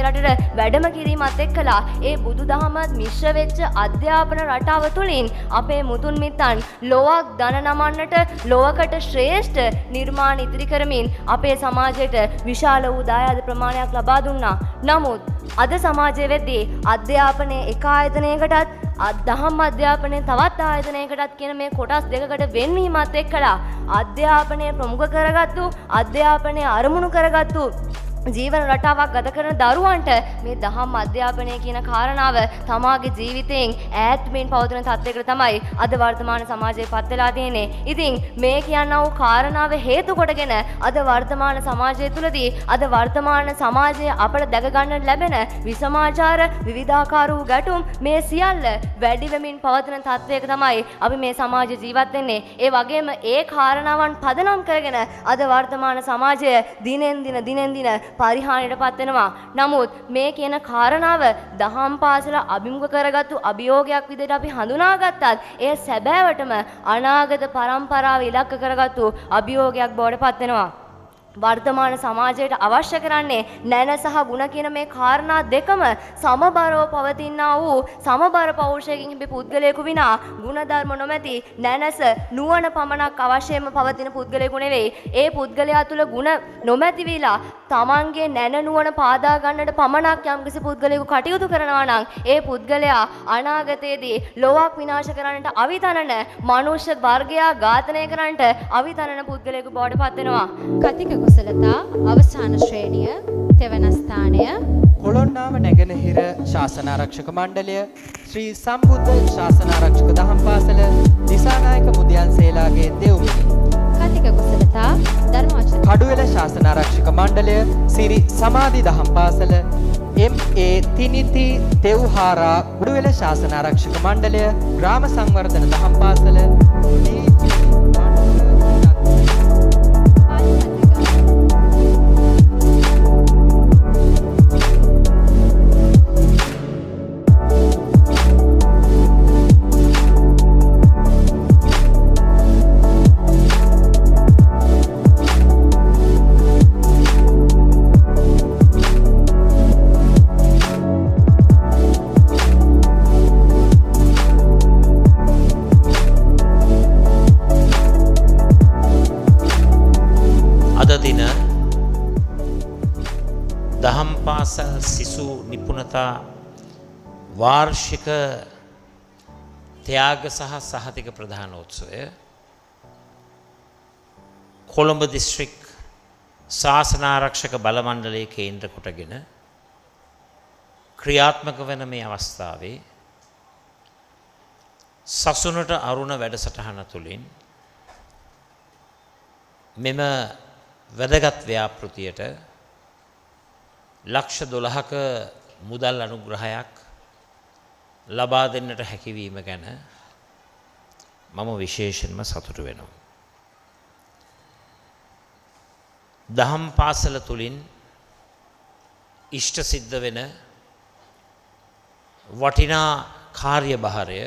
රටට වැඩම කිරීමත් එක්කලා ඒ බුදුදහම මිශ්‍ර වෙච්ච අධ්‍යාපන රටාව තුළින් අපේ මුතුන් මිත්තන් ලොවක් දන නමන්නට ලොවකට ශ්‍රේෂ්ඨ නිර්මාණ ඉදිරි කරමින් අපේ සමාජයට විශාල වූ දායාද ප්‍රමාණයක් ලබා දුන්නා. නමුත් අද සමාජයේ වෙද්දී අධ්‍යාපනයේ එක ආයතනයකටත් දහම් අධ්‍යාපනයේ තවත් ආයතනයකටත් කියන මේ කොටස් දෙකකට වෙන්වීමත් එක්කලා අධ්‍යාපනය ප්‍රමුඛ කරගත්තු අධ්‍යාපනය අරමුණු කරගත්තු ජීවන රටාවක් ගත කරන දරුවන්ට මේ දහම් අධ්‍යාපනය කියන කාරණාව තමාගේ ජීවිතයෙන් ඈත් වෙමින් පවතින තත්යකට තමයි අද වර්තමාන සමාජයේ පත් වෙලා තියෙන්නේ. ඉතින් මේ කියනා වූ කාරණාව හේතු කොටගෙන අද වර්තමාන සමාජය තුළදී අද වර්තමාන සමාජයේ අපට දැක ගන්නට ලැබෙන විසමාචාර විවිධාකාර වූ ගැටුම් මේ සියල්ල වැඩි වෙමින් පවතින තත්යක තමයි අපි මේ සමාජයේ ජීවත් වෙන්නේ. ඒ වගේම ඒ කාරණාවන් පදනම් කරගෙන අද වර්තමාන සමාජය දිනෙන් දින පරිහානියටපත් වෙනවා. නමුත් මේ කියන කාරණාව දහම් පාසල අභිමුඛ කරගත්තු අභියෝගයක් විදිහට අපි හඳුනාගත්තත් ඒ සැබෑවටම අනාගත පරම්පරාව ඉලක්ක කරගත්තු අභියෝගයක් බවට පත් වෙනවා. වර්තමාන සමාජයට අවශ්‍ය කරන්නේ නැන සහ ගුණ කියන මේ කාරණා දෙකම සමබරව පවතිනා වූ සමබර පෞරුෂයකින් හිපි පුද්ගලයෙකු විනා ගුණධර්ම නොමැති නැනස නුවණ පමණක් අවශ්‍යම පවතින පුද්ගලයෙකු නෙවෙයි. ඒ පුද්ගලයා තුළ ගුණ නොමැති විලා තමන්ගේ නැන නුවණ පාදා ගන්නට පමණක් යම්කිසි පුද්ගලයෙකු කටයුතු කරනවා නම් ඒ පුද්ගලයා අනාගතයේදී ලෝකයක් විනාශ කරන්නට අවිතනන මනුෂ්‍ය වර්ගයා ඝාතනය කරන්නට අවිතනන පුද්ගලයෙකු බවට පත් වෙනවා. කතික කුසලතා අවසාන ශ්‍රේණිය තෙවන ස්ථානය කොළොන්නාව නැගෙනහිර ශාසනාරක්ෂක මණ්ඩලය ශ්‍රී සම්බුද්ධ ශාසනාරක්ෂක දහම් පාසල දිසානායක මුදියන්සේලාගේ දෙව්මිනි. කතික කුසලතා ධර්මවචන කඩුවෙල ශාසනාරක්ෂක මණ්ඩලය සිරි සමාධි දහම් පාසල MA තිනිති තෙව්හාරා කඩුවෙල ශාසනාරක්ෂක මණ්ඩලය ග්‍රාම සංවර්ධන දහම් පාසල සිසු නිපුණතා වාර්ෂික ත්‍යාග සහ සහතික ප්‍රධානෝත්සවය කොළඹ දිස්ත්‍රික් ශාසනාරක්ෂක බල මණ්ඩලයේ කේන්ද්‍ර කොටගෙන ක්‍රියාත්මක වන මේ අවස්ථාවේ සසුනට අරුණ වැඩසටහන තුළින් මෙම වැදගත් ව්‍යාපෘතියට ලක්ෂ 12ක මුදල් අනුග්‍රහයක් ලබා දෙන්නට හැකිවීම ගැන මම විශේෂයෙන්ම සතුටු වෙනවා. දහම් පාසල තුලින් ඉෂ්ට සිද්ධ වෙන වටිනා කාර්යභාරය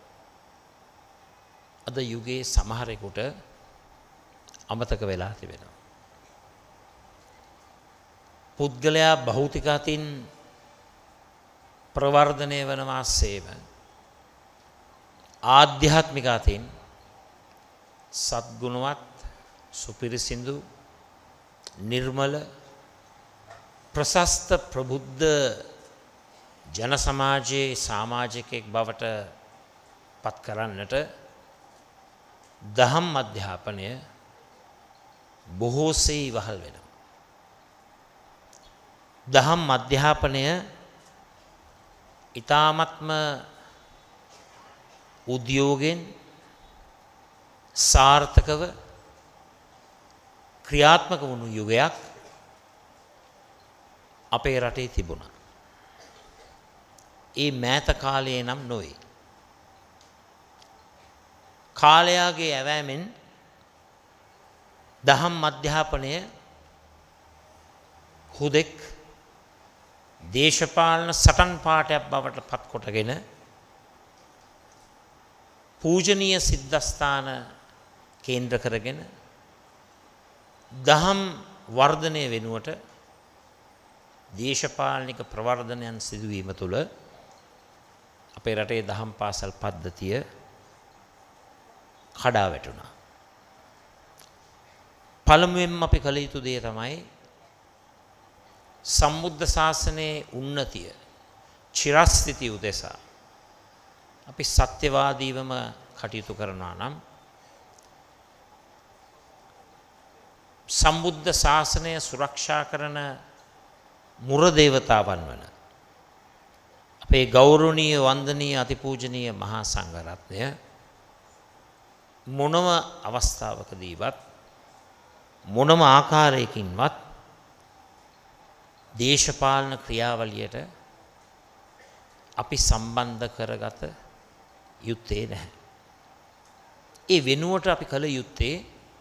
අද යුගයේ සමහරෙකුට අමතක වෙලා තිබෙනවා. පුද්ගලයා භෞතික අතින් ප්‍රවර්ධනය වනවා සේම ආධ්‍යාත්මික අතින් සත්ගුණවත් සුපිරිසිදු නිර්මල ප්‍රශස්ත ප්‍රබුද්ධ ජන සමාජයේ සමාජිකයෙක් බවට පත් කරන්නට දහම් අධ්‍යාපනය බොහෝසේ ඉවහල් වෙනවා. දහම් අධ්‍යාපනය ඊ타ත්ම උද්‍යෝගෙන් සාර්ථකව ක්‍රියාත්මක වුණු යුගයක් අපේ රටේ තිබුණා. ඒ මෑත කාලයේ නම් නොවේ. කාලයාගේ ඇවෑමෙන් දහම් අධ්‍යාපනය හුදෙක් දේශපාලන සටන් පාඨයක් බවට පත් කොටගෙන පූජනීය සිද්ධාස්ථාන කේන්ද්‍ර කරගෙන දහම් වර්ධනය වෙනුවට දේශපාලනික ප්‍රවර්ධනයන් සිදුවීම තුළ අපේ රටේ දහම් පාසල් පද්ධතිය කඩා වැටුණා. පළමුවෙන්ම අපි කළ යුතු දේ තමයි සම්බුද්ධ ශාසනයේ උන්නතිය චිරස්ථිතිය උදෙසා අපි සත්‍යවාදීවම කටයුතු කරනවා නම් සම්බුද්ධ ශාසනය සුරක්ෂා කරන මුර දේවතාවන් වන අපේ ගෞරවනීය වන්දනීය අතිපූජනීය මහා සංඝරත්නය මොනම අවස්ථාවකදීවත් මොනම ආකාරයකින්වත් දේශපාලන ක්‍රියාවලියට අපි සම්බන්ධ කරගත යුත්තේ නැහැ. ඒ වෙනුවට අපි කළ යුත්තේ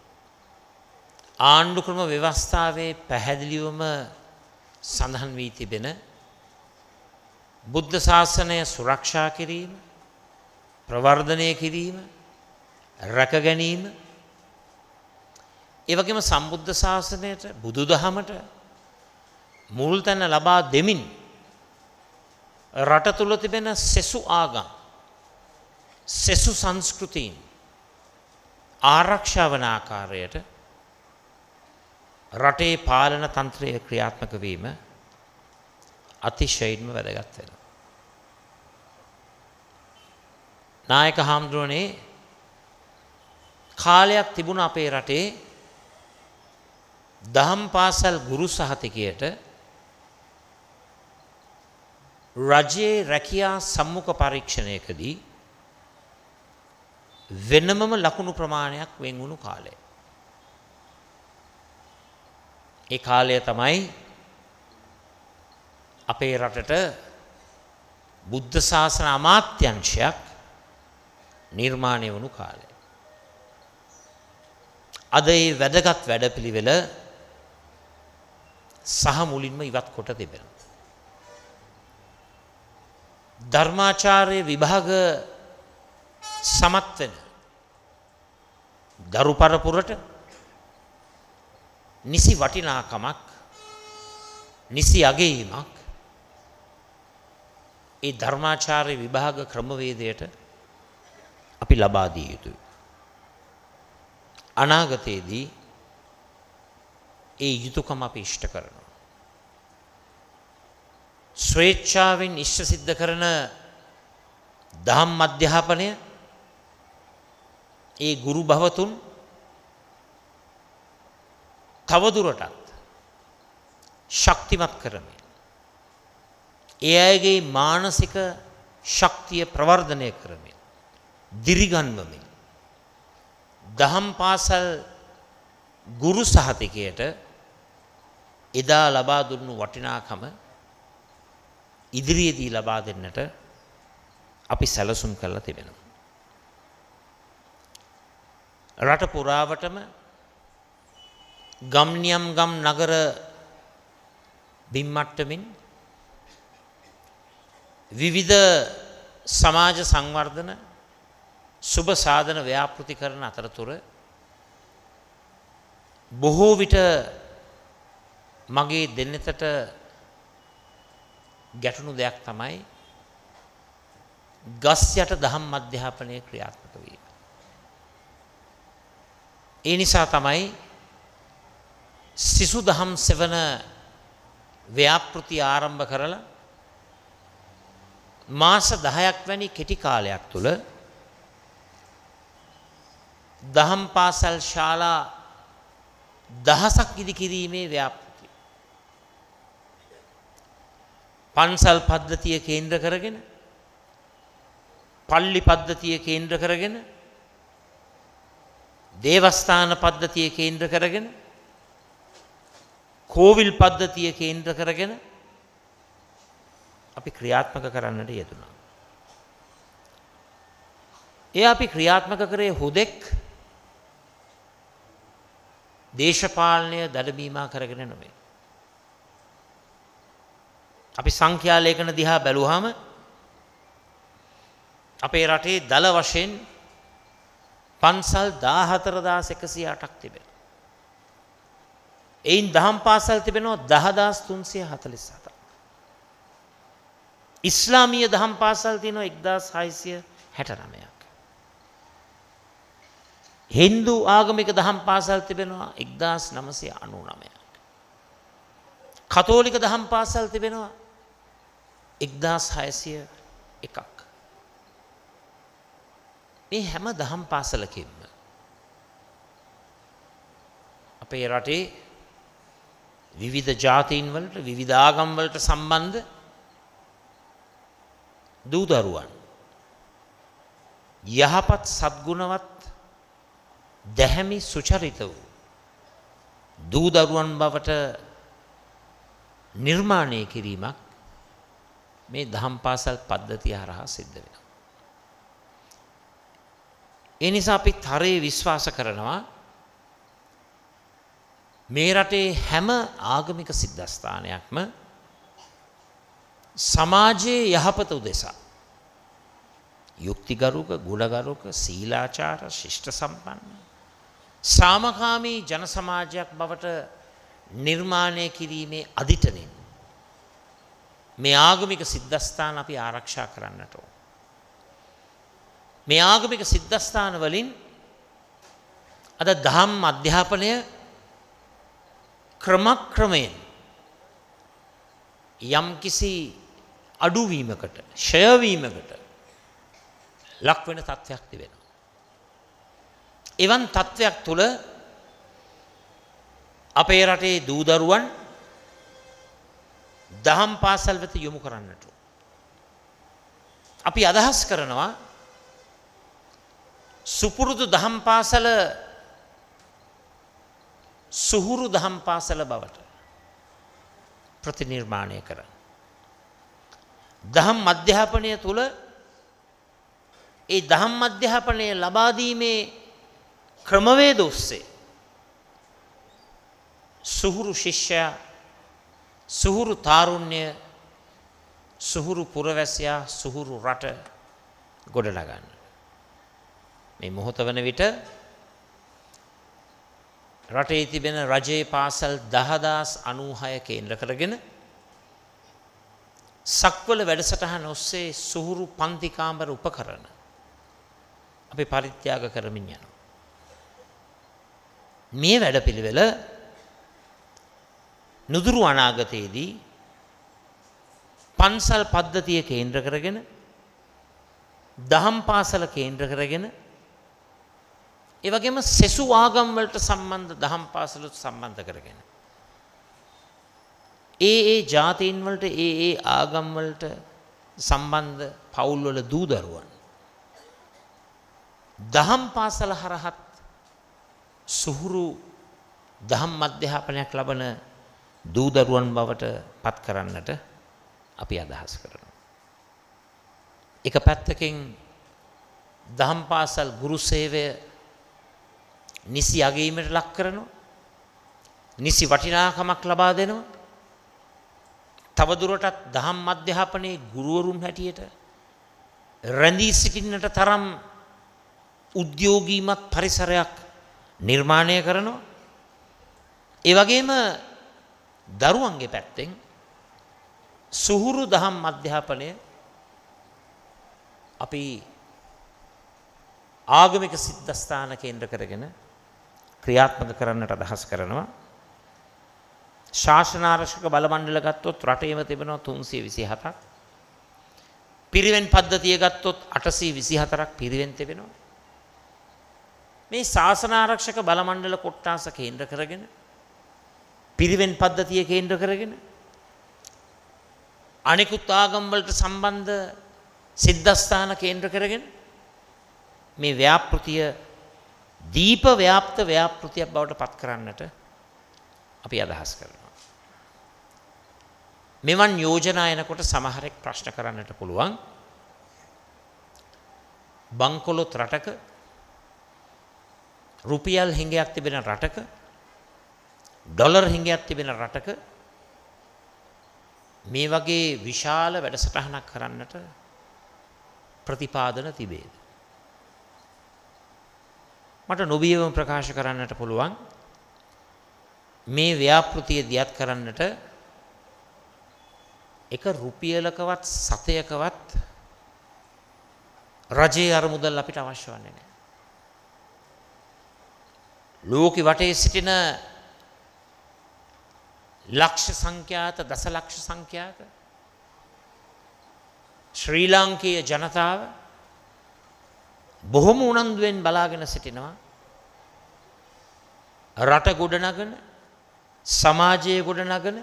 ආණ්ඩු ක්‍රම ව්‍යවස්ථාවේ පැහැදිලිවම සඳහන් වී තිබෙන බුද්ධ ශාසනය සුරක්ෂා කිරීම, ප්‍රවර්ධනය කිරීම, රැක ගැනීම, ඒ වගේම සම්බුද්ධ ශාසනයට බුදුදහමට මුල් තැන ලබා දෙමින් රට තුල තිබෙන සෙසු ආගම්, සෙසු සංස්කෘතීන් ආරක්ෂා වන ආකාරයට රටේ පාලන තන්ත්‍රය ක්‍රියාත්මක වීම අතිශයින්ම වැදගත් වෙනවා. නායක හාමුදුරනේ කාලයක් තිබුණ අපේ රටේ දහම් පාසල් ගුරු සහතිකයට රජයේ රැකියා සම්මුඛ පරීක්ෂණයකදී වෙනමම ලකුණු ප්‍රමාණයක් වෙන් වුණු කාලය. ඒ කාලය තමයි අපේ රටට බුද්ධ ශාසන අමාත්‍යංශයක් නිර්මාණය වුණු කාලය. අද ඒ වැදගත් වැඩපිළිවෙල සහ මුලින්ම ඉවත් කොට තිබෙනවා. ධර්මාචාර්ය විභාග සමත් වෙන දරු පරපුරට නිසි වටිනාකමක්, නිසි අගයීමක් ඒ ධර්මාචාර්ය විභාග ක්‍රමවේදයට අපි ලබා දිය යුතුයි. අනාගතයේදී ඒ යුතුයකම අපි ඉෂ්ට කරනවා. ස්වේච්ඡාවෙන් ඉෂ්ට සිද්ධ කරන දහම් අධ්‍යාපනය ඒ ගුරු භවතුන් තවදුරටත් ශක්තිමත් කරමින් ඒ අයගේ මානසික ශක්තිය ප්‍රවර්ධනය කරමින් දිරිගන්වමින් දහම් පාසල් ගුරු සහතිකයට එදා ලබා දුන්නු වටිනාකම ඉදිරියේදී ලබා දෙන්නට අපි සැලසුම් කරලා තිබෙනවා. රට පුරාවටම ගම්නියම් ගම් නගර බිම්මට්ටමින් විවිධ සමාජ සංවර්ධන සුබ සාධන ව්‍යාපෘති කරන අතරතුර බොහෝ විට මගේ දෙන්නතට ගැටුණු දෙයක් තමයි ගස් යට දහම් අධ්‍යාපනයේ ක්‍රියාත්මක වීම. ඒ නිසා තමයි සිසු දහම් සෙවන ව්‍යාපෘති ආරම්භ කරලා මාස 10ක් වැනි කෙටි කාලයක් තුල දහම් පාසල් ශාලා දහසක් ඉදිකිරීමේ ව්‍යාපෘති. පන්සල් පද්ධතිය කේන්ද්‍ර කරගෙන, පල්ලි පද්ධතිය කේන්ද්‍ර කරගෙන, දේවස්ථාන පද්ධතිය කේන්ද්‍ර කරගෙන, කෝවිල් පද්ධතිය කේන්ද්‍ර කරගෙන අපි ක්‍රියාත්මක කරන්නට යෙදුණා. ඒ අපි ක්‍රියාත්මක කරේ හුදෙක් දේශපාලනය දඩමීමා කරගෙන නොවේ. අපි සංඛ්‍යා ලේඛන දිහා බැලුවාම අපේ රටේ දල වශයෙන් පන්සල් 14108ක් තිබෙනවා. එයින් දහම් පාසල් තිබෙනවා 10347. ඉස්ලාමීය දහම් පාසල් තියෙනවා 1669ක්. හින්දු ආගමික දහම් පාසල් තිබෙනවා 1999ක්. කතෝලික දහම් පාසල් තිබෙනවා 1601ක්. මේ හැම දහම් පාසලකින්ම අපේ රටේ විවිධ ජාතීන් වලට විවිධ ආගම් වලට සම්බන්ධ දූ දරුවන් යහපත් සත්ගුණවත් දැහැමි සුචරිත වූ දූ දරුවන් බවට නිර්මාණය කිරීමක් මේ දහම් පාසල් පද්ධතිය හරහා සිද්ධ වෙනවා. ඒ නිසා අපි තරයේ විශ්වාස කරනවා මේ රටේ හැම ආගමික සිද්ධාස්ථානයක්ම සමාජයේ යහපත උදෙසා යුක්තිගරුක ගුණගරුක සීලාචාර ශිෂ්ට සම්පන්න සාමකාමී ජන සමාජයක් බවට නිර්මාණය කිරීමේ අදිටනෙන් මේ ආගමික සිද්ධාස්ථාන අපි ආරක්ෂා කරන්නට ඕන. මේ ආගමික සිද්ධාස්ථාන වලින් අද දහම් අධ්‍යාපනය ක්‍රමක්‍රමයෙන් යම්කිසි අඩුවීමකට ක්ෂයවීමකට ලක් වෙන තත්ත්වයක් තිබෙනවා. එවන් තත්ත්වයක් තුළ අපේ රටේ දූ දරුවන් දහම් පාසල් වෙත යොමු කරන්නට අපි අදහස් කරනවා සුපුරුදු දහම් පාසල සුහුරු දහම් පාසල බවට ප්‍රතිනිර්මාණය කරන්න. දහම් අධ්‍යාපනය තුළ ඒ දහම් අධ්‍යාපනය ලබා දීමේ ක්‍රමවේද ඔස්සේ සුහුරු ශිෂ්‍යයා සුහුරු තාරුණ්‍ය සුහුරු පුරවැසියා සුහුරු රට ගොඩනගන්න. මේ මොහොත වන විට රටේ තිබෙන රජයේ පාසල් 10096 කේන්ද්‍ර කරගෙන සක්වල වැඩසටහන ඔස්සේ සුහුරු පන්ති කාමර උපකරණ අපි පරිත්‍යාග කරමින් යනවා. මේ වැඩපිළිවෙල නුදුරු අනාගතයේදී පන්සල් පද්ධතිය කේන්ද්‍ර කරගෙන දහම් පාසල කේන්ද්‍ර කරගෙන ඒ වගේම සෙසු ආගම් වලට සම්බන්ධ දහම් පාසලට සම්බන්ධ කරගෙන ඒ ජාතීන් වලට ඒ ආගම් වලට සම්බන්ධ පවුල් වල දූ දරුවන් දහම් පාසල හරහත් සුහුරු දහම් අධ්‍යාපනයක් ලබන දූ දරුවන් බවට පත් කරන්නට අපි අදහස් කරනවා. එක පැත්තකින් දහම් පාසල් ගුරු සේවය නිසි අගීමට ලක් කරනවා. නිසි වටිනාකමක් ලබා දෙනවා. තවදුරටත් දහම් අධ්‍යාපනයේ ගුරුවරුන් හැටියට රැඳී සිටින්නට තරම් උද්‍යෝගීමත් පරිසරයක් නිර්මාණය කරනවා. ඒ වගේම දරුවන්ගේ පැත්තෙන් සුහුරු දහම් අධ්‍යාපනය අපි ආගමික සිද්ධාස්ථාන කේන්ද්‍ර කරගෙන ක්‍රියාත්මක කරන්නට අදහස් කරනවා. ශාසනාරක්ෂක බල මණ්ඩල ගත්තොත් රටේම තිබෙනවා 327ක්. පිරිවෙන් පද්ධතිය ගත්තොත් 824ක් පිරිවෙන් තිබෙනවා. මේ ශාසනාරක්ෂක බල මණ්ඩල කොට්ටාස කේන්ද්‍ර කරගෙන පිරිවෙන් පද්ධතිය කේන්ද්‍ර කරගෙන අනිකුත් ආගම් වලට සම්බන්ධ සිද්ධාස්ථාන කේන්ද්‍ර කරගෙන මේ ව්‍යාපෘතිය දීප ව්‍යාප්ත ව්‍යාපෘතියක් බවට පත් කරන්නට අපි අදහස් කරනවා. මෙවන් යෝජනා එනකොට සමහරෙක් ප්‍රශ්න කරන්නට පුළුවන්. බංකොලොත් රටක රුපියල් හිඟයක් තිබෙන රටක ඩොලර් හිඟයක් තිබෙන රටක මේ වගේ විශාල වැඩසටහනක් කරන්නට ප්‍රතිපාදන තිබේද? මට නොබියවම ප්‍රකාශ කරන්නට පුළුවන් මේ ව්‍යාපෘතිය දියත් කරන්නට එක රුපියලකවත් සතයකවත් රජයේ අරමුදල් අපිට අවශ්‍ය වන්නේ නැහැ. ලෝකෙ වටේ සිටින ලක්ෂ සංඛ්‍යාත දසලක්ෂ සංඛ්‍යාත ශ්‍රී ලාංකීය ජනතාව බොහොම උනන්දුවෙන් බලාගෙන සිටිනවා රට ගොඩනගන සමාජය ගොඩනගන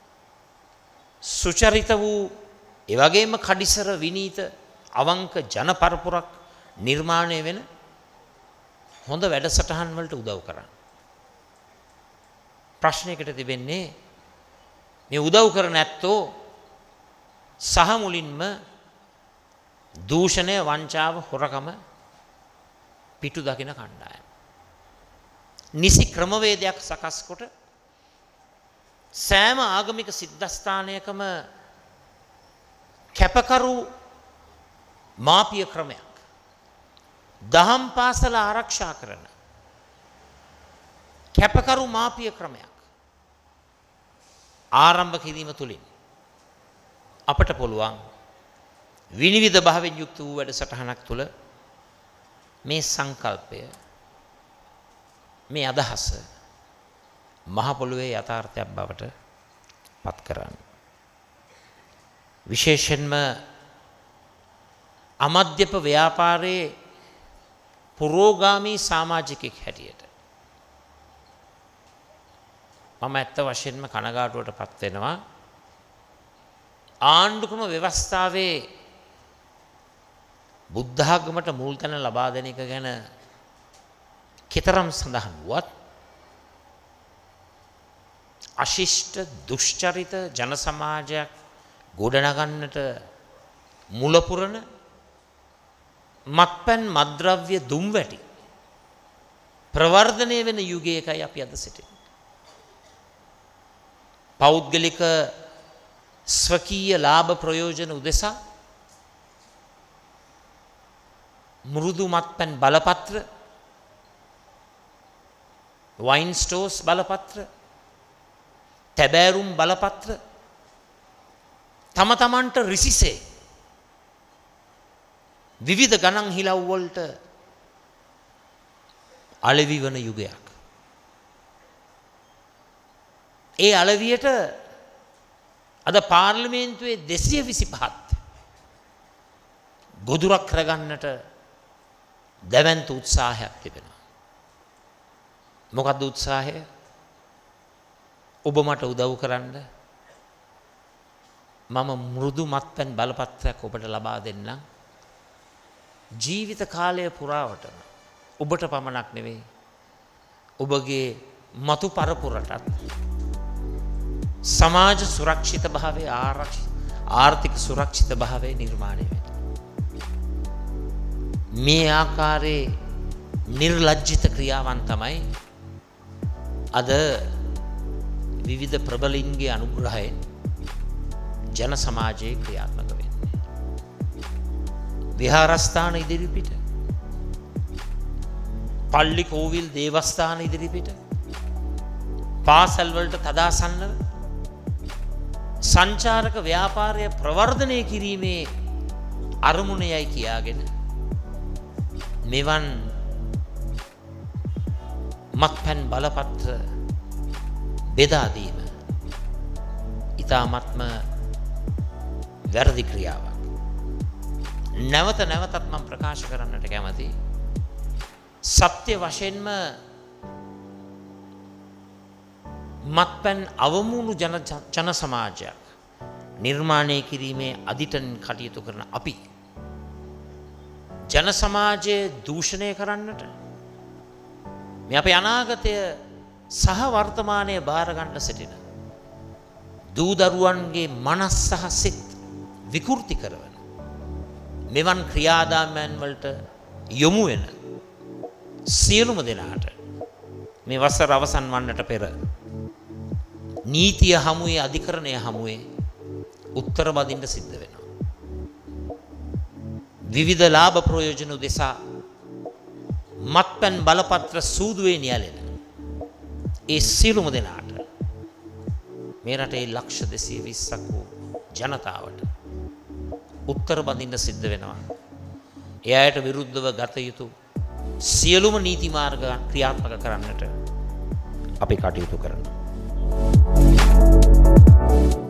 සුචරිත වූ එවැගේම කඩිසර විනීත අවංක ජන පරපුරක් නිර්මාණය වෙන හොඳ වැඩසටහන් වලට උදව් කරන්න. ප්‍රශ්නයකට තිබෙන්නේ මේ උදව් කරන ඇත්තෝ සහ මුලින්ම දූෂණය වංචාව හොරකම පිටු දකින කණ්ඩායම. නිසි ක්‍රමවේදයක් සකස් කොට සෑම ආගමික සිද්ධස්ථානයකම කැපකරු මාපිය ක්‍රමයක් දහම් පාසල ආරක්ෂා කරන කැපකරු මාපිය ක්‍රමයක් ආරම්භ කිරීම තුළින් අපට පුළුවන් විනිවිද භාවයෙන් යුක්ත වූ වැඩසටහනක් තුළ මේ සංකල්පය මේ අදහස මහ පොළොවේ යථාර්ථයක් බවට පත් කරන්න. විශේෂයෙන්ම අමද්‍යප ව්‍යාපාරයේ පුරෝගාමී සමාජිකෙක් හැටියට මම ඇත්ත වශයෙන්ම කනගාටුවට පත් වෙනවා ආණ්ඩුක්‍රම ව්‍යවස්ථාවේ බුද්ධාගමට මුල් තැන ලබා දෙන එක ගැන කතරම් සඳහන් වුවත් අශිෂ්ට දුෂ්චරිත ජන සමාජයක් ගොඩනගන්නට මුල පුරන මත්පැන් මද්ද්‍රව්‍ය දුම්වැටි ප්‍රවර්ධනය වෙන යුගයකයි අපි අද සිටින්නේ. පෞද්ගලික ස්වකීය ලාභ ප්‍රයෝජන උදෙසා මෘදු මත්පැන් බලපත්‍ර වයින් ස්ටෝර්ස් බලපත්‍ර තැබෑරුම් බලපත්‍ර තම තමන්ට රිසිසේ විවිධ ගණන් හිලව් වලට අලෙවි වන යුගයක්. ඒ අලවියට අද පාර්ලිමේන්තුවේ 225ත් ගොදුරක් කරගන්නට දැවැන්ත උත්සාහයක් තිබෙනවා. මොකක්ද උත්සාහය? ඔබ මට උදව් කරන්න මම මෘදු මත්පැන් බලපත්‍රයක් ඔබට ලබා දෙන්නම්. ජීවිත කාලය පුරාවටම ඔබට පමණක් නෙවෙයි ඔබගේ මතු පරපුරටත් සමාජ සුරක්ෂිත භාවයේ ආර්ථික සුරක්ෂිත භාවයේ නිර්මාණය වෙනවා. මේ ආකාරයේ නිර්ලජ්ජිත ක්‍රියාවන් තමයි අද විවිධ ප්‍රබලින්ගේ අනුග්‍රහයෙන් ජන සමාජයේ ක්‍රියාත්මක වෙන්නේ. විහාරස්ථාන ඉදිරිපිට, පල්ලි කෝවිල් දේවස්ථාන ඉදිරිපිට, පාසල් වලට තදාසන්නව සංචාරක ව්‍යාපාරය ප්‍රවර්ධනය කිරීමේ අරමුණයයි කියාගෙන මෙවන් මත්පැන් බලපත්‍ර බෙදා දීම ඉතාමත්ම වැරදි ක්‍රියාවක්. නැවත නැවතත් මම ප්‍රකාශ කරන්නට කැමතියි. සත්‍ය වශයෙන්ම මත්පැන් අවමුණු ජන සමාජයක් නිර්මාණය කිරීමේ අදිටන් කටයුතු කරන අපි ජන සමාජයේ දූෂණය කරන්නට මේ අපේ අනාගතය සහ වර්තමානයේ බාර ගන්න සිටින දූ දරුවන්ගේ මනස් සහ සිත් විකෘති කරන මෙවන් ක්‍රියාදාමයන් වලට යොමු වෙන සියලුම දෙනාට මේ වසර අවසන් වන්නට පෙර නීතිය හමුවේ අධිකරණය හමුවේ උත්තර බදින්න සිද්ධ වෙනවා. විවිධ ලාභ ප්‍රයෝජන උදෙසා මත්පැන් බලපත්‍ර සූදුවේ නියැලෙන ඒ සියලුම දෙනාට මේ රටේ ලක්ෂ 220ක් වූ ජනතාවට උත්තර බඳින්න සිද්ධ වෙනවා. ඒ අයට විරුද්ධව ගත යුතු සියලුම නීති මාර්ග ක්‍රියාත්මක කරන්නට අපි කටයුතු කරනවා.